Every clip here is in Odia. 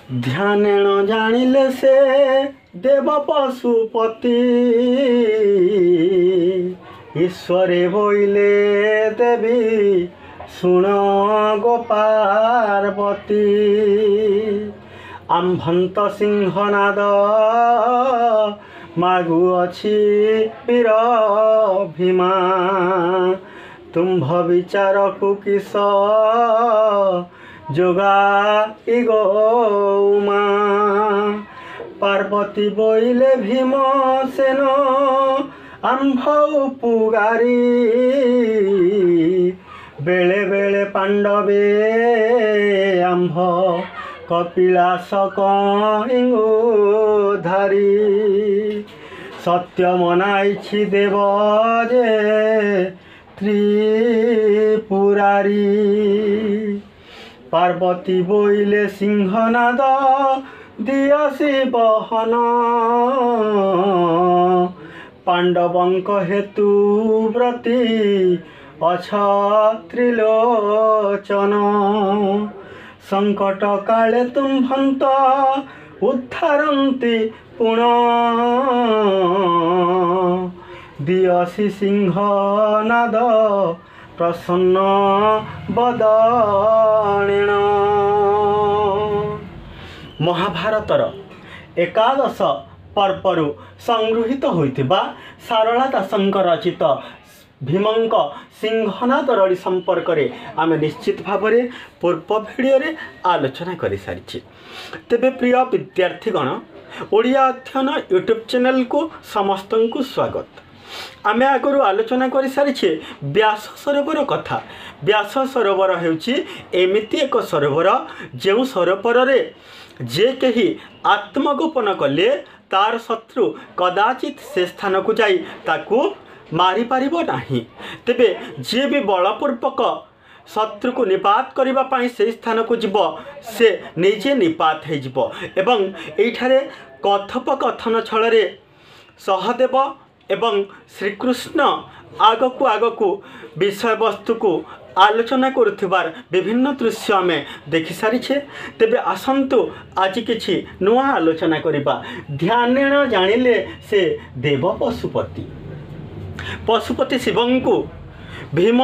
ଧ୍ୟାନେଣ ଜାଣିଲେ ସେ ଦେବ ପଶୁପତି, ଈଶ୍ୱରେ ବୋଇଲେ ଦେବୀ ଶୁଣ ଗୋ ପାର୍ବତୀ। ଆମ୍ଭନ୍ତ ସିଂହନାଦ ମାଗୁଅଛି ବୀର ଭୀମା, ତୁମ୍ଭ ବିଚାରକୁ କିସ ଯୋଗାଇ ଗୋ ମା। ପାର୍ବତୀ ବୋଇଲେ ଭୀମ ସେନ ଆମ୍ଭ ଉପଗାରୀ, ବେଳେ ବେଳେ ପାଣ୍ଡବେ ଆମ୍ଭ କପିଳାସ କଇଙ୍ଗୁ ଧାରୀ। ସତ୍ୟ ମନାଇଛି ଦେବ ଯେ ତ୍ରିପୁରାରୀ, ପାର୍ବତୀ ବୋଇଲେ ସିଂହନାଦ ଦିଅସି ବହନ, ପାଣ୍ଡବଙ୍କ ହେତୁ ବ୍ରତୀ ଅଛ ତ୍ରିଲୋଚନ। ସଙ୍କଟ କାଳେ ତୁମ୍ଭନ୍ତ ଉଦ୍ଧାରନ୍ତି ପୁଣ, ଦିଅସି ସିଂହନାଦ ପ୍ରସନ୍ନ ବଦନେଣ। ମହାଭାରତର ଏକାଦଶ ପର୍ବରୁ ସଂଗୃହୀତ ହୋଇଥିବା ସାରଳା ଦାସଙ୍କ ରଚିତ ଭୀମଙ୍କ ସିଂହନାଦ ରଡ଼ି ସମ୍ପର୍କରେ ଆମେ ନିଶ୍ଚିତ ଭାବରେ ପୂର୍ବ ଭିଡ଼ିଓରେ ଆଲୋଚନା କରିସାରିଛେ। ତେବେ ପ୍ରିୟ ବିଦ୍ୟାର୍ଥୀଗଣ, ଓଡ଼ିଆ ଅଧ୍ୟୟନ ୟୁଟ୍ୟୁବ୍ ଚ୍ୟାନେଲକୁ ସମସ୍ତଙ୍କୁ ସ୍ୱାଗତ। ଆମେ ଆଗରୁ ଆଲୋଚନା କରିସାରିଛେ ବ୍ୟାସ ସରୋବର କଥା। ବ୍ୟାସ ସରୋବର ହେଉଛି ଏମିତି ଏକ ସରୋବର ଯେଉଁ ସରୋବରରେ ଯେ କେହି ଆତ୍ମଗୋପନ କଲେ ତାର ଶତ୍ରୁ କଦାଚିତ୍ ସେ ସ୍ଥାନକୁ ଯାଇ ତାକୁ ମାରିପାରିବ ନାହିଁ। ତେବେ ଯିଏ ବି ବଳପୂର୍ବକ ଶତ୍ରୁକୁ ନିପାତ କରିବା ପାଇଁ ସେହି ସ୍ଥାନକୁ ଯିବ ସେ ନିଜେ ନିପାତ ହୋଇଯିବ। ଏବଂ ଏଇଠାରେ କଥୋପକଥନ ଛଳରେ ସହଦେବ ଏବଂ ଶ୍ରୀକୃଷ୍ଣ ଆଗକୁ ବିଷୟବସ୍ତୁକୁ ଆଲୋଚନା କରୁଥିବାର ବିଭିନ୍ନ ଦୃଶ୍ୟ ଆମେ ଦେଖିସାରିଛେ। ତେବେ ଆସନ୍ତୁ ଆଜି କିଛି ନୂଆ ଆଲୋଚନା କରିବା। ଧ୍ୟାନେଣ ଜାଣିଲେ ସେ ଦେବ ପଶୁପତି। ପଶୁପତି ଶିବଙ୍କୁ ଭୀମ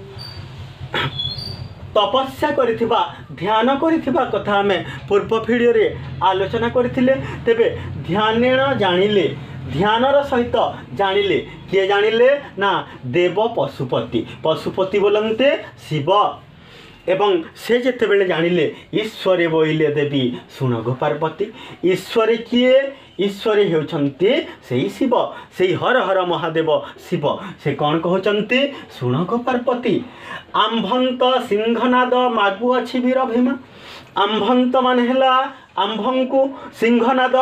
ତପସ୍ୟା କରିଥିବା ଧ୍ୟାନ କରିଥିବା କଥା ଆମେ ପୂର୍ବ ଭିଡ଼ିଓରେ ଆଲୋଚନା କରିଥିଲେ। ତେବେ ଧ୍ୟାନେଣ ଜାଣିଲେ, ଧ୍ୟାନର ସହିତ ଜାଣିଲେ, କିଏ ଜାଣିଲେ ନା ଦେବ ପଶୁପତି। ପଶୁପତି ବୋଲନ୍ତେ ଶିବ। ଏବଂ ସେ ଯେତେବେଳେ ଜାଣିଲେ ଈଶ୍ୱରେ ବୋଇଲେ ଦେବୀ ଶୁଣ ଗୋ ପାର୍ବତୀ। ଈଶ୍ୱରେ କିଏ? ଈଶ୍ୱରେ ହେଉଛନ୍ତି ସେଇ ଶିବ, ସେଇ ହର ହର ମହାଦେବ ଶିବ। ସେ କ'ଣ କହୁଛନ୍ତି? ଶୁଣ ଗୋ ପାର୍ବତୀ। ଆମ୍ଭନ୍ତ ସିଂହନାଦ ମାଗୁଅଛି ବୀର ଭୀମା। ଆମ୍ଭନ୍ତ ମାନେ ହେଲା ଆମ୍ଭଙ୍କୁ, ସିଂହନାଦ,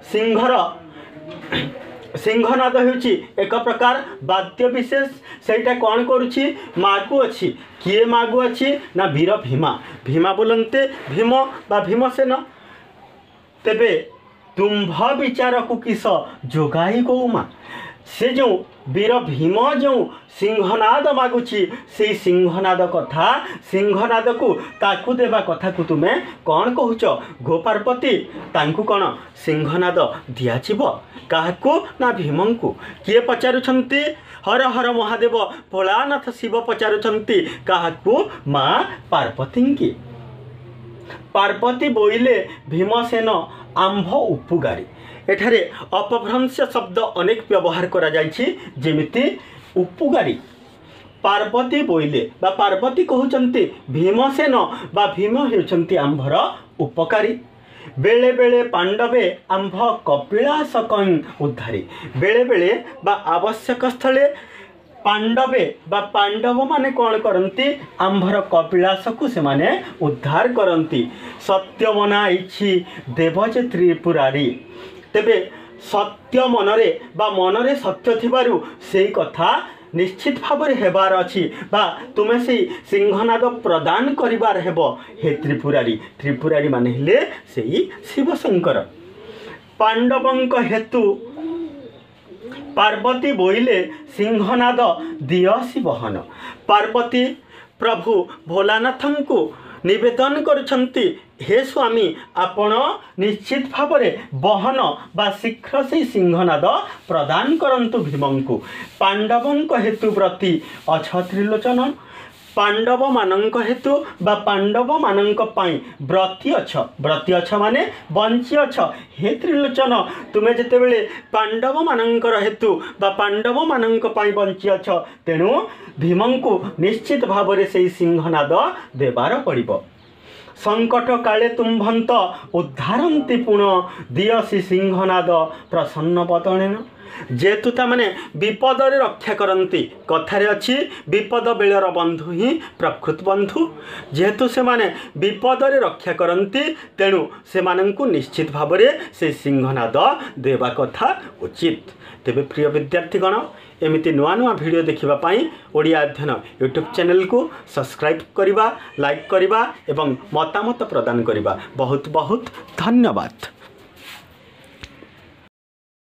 ସିଂହନାଦ ହେଉଛି ଏକ ପ୍ରକାର ବାଦ୍ୟ ବିଶେଷ। ସେଇଟା କ'ଣ କରୁଛି? ମାଗୁଅଛି। କିଏ ମାଗୁଅଛି? ନା ବୀର ଭୀମା। ଭୀମା ବୋଲନ୍ତେ ଭୀମ ବା ଭୀମସେନ। ତେବେ ତୁମ୍ଭ ବିଚାରକୁ କିସ ଯୋଗାଇ ଗୌମା। ସେ ଯେଉଁ ବୀର ଭୀମ ଯେଉଁ ସିଂହନାଦ ମାଗୁଛି, ସେଇ ସିଂହନାଦ କଥା, ସିଂହନାଦକୁ ତାକୁ ଦେବା କଥାକୁ ତୁମେ କ'ଣ କହୁଛ ଗୋ ପାର୍ବତୀ? ତାଙ୍କୁ କ'ଣ ସିଂହନାଦ ଦିଆଯିବ? କାହାକୁ? ନା ଭୀମଙ୍କୁ। କିଏ ପଚାରୁଛନ୍ତି? ହର ହର ମହାଦେବ ଭୋଳାନାଥ ଶିବ ପଚାରୁଛନ୍ତି। କାହାକୁ? ମା ପାର୍ବତୀଙ୍କି। ପାର୍ବତୀ ବୋଇଲେ ଭୀମସେନ ଆମ୍ଭ ଉପଗାରୀ। ଏଠାରେ ଅପଭ୍ରଂଶ ଶବ୍ଦ ଅନେକ ବ୍ୟବହାର କରାଯାଇଛି, ଯେମିତି ଉପଗାରୀ। ପାର୍ବତୀ ବୋଇଲେ ବା ପାର୍ବତୀ କହୁଛନ୍ତି ଭୀମସେନ ବା ଭୀମ ହେଉଛନ୍ତି ଆମ୍ଭର ଉପକାରୀ। ବେଳେ ବେଳେ ପାଣ୍ଡବେ ଆମ୍ଭ କପିଳାସ କଇଁ ଉଦ୍ଧାରୀ। ବେଳେ ବେଳେ ବା ଆବଶ୍ୟକ ସ୍ଥଳେ ପାଣ୍ଡବେ ବା ପାଣ୍ଡବମାନେ କ'ଣ କରନ୍ତି? ଆମ୍ଭର କପିଳାସକୁ ସେମାନେ ଉଦ୍ଧାର କରନ୍ତି। ସତ୍ୟ ମନାଇଛି ଦେବ ଯେ ତ୍ରିପୁରାରୀ। ତେବେ ସତ୍ୟ ମନରେ ବା ମନରେ ସତ୍ୟ ଥିବାରୁ ସେଇ କଥା ନିଶ୍ଚିତ ଭାବରେ ହେବାର ଅଛି ବା ତୁମେ ସେଇ ସିଂହନାଦ ପ୍ରଦାନ କରିବାର ହେବ ହେ ତ୍ରିପୁରାରୀ। ତ୍ରିପୁରାରୀ ମାନେ ହେଲେ ସେଇ ଶିବଶଙ୍କର। ପାଣ୍ଡବଙ୍କ ହେତୁ ପାର୍ବତୀ ବୋଇଲେ ସିଂହନାଦ ଦିଅସି ବହନ। ପାର୍ବତୀ ପ୍ରଭୁ ଭୋଲାନାଥଙ୍କୁ निवेदन करुछंती हे स्वामी आपण निश्चित भाव बहन बा शीघ्र से सिंहनाद प्रदान करंतु भीमंकु पांडवंक हेतु व्रती अछ त्रिलोचन पांडव मानंक हेतु बा पांडव मानंक पाई व्रती अछ माने बंची अछ हे त्रिलोचन तुमे जेतेबेले पांडव मानंकर हेतु बा पांडव मानंक पाई बंची अछ तेणु भीमंकु निश्चित भाव से सिंहनाद देवार पड़िबो संकट काले तुम्भंत उद्धारंती पुण दियसी सिंहनाद प्रसन्न बदनेन जेतु ताने विपद रक्षा करती कथार अच्छी विपद बेलर बंधु ही प्रकृत बंधु जेहेतु से माने विपद रक्षा करती तेणु से मानंकु निश्चित भाव से सिंहनाद देवा कथा उचित तेबे प्रिय विद्यार्थीगण एमिति नुआ नुआ वीडियो देखापी ओडिया अध्ययन यूट्यूब चैनल को सब्सक्राइब करवा लाइक करवा एवं मतामत प्रदान करवा बहुत बहुत धन्यवाद।